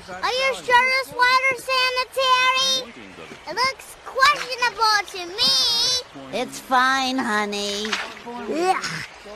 Are you sure this water's sanitary? It looks questionable to me. It's fine, honey. Ugh.